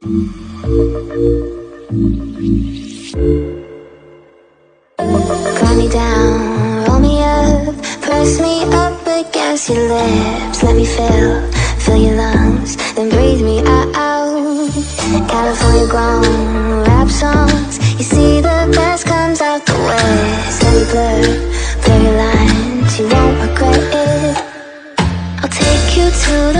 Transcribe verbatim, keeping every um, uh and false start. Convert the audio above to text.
Grind me down, roll me up, press me up against your lips. Let me fill, fill your lungs, then breathe me out. California grown, rap songs, you see the best comes out the west. Let me blur, blur your lines, you won't regret it. I'll take you to the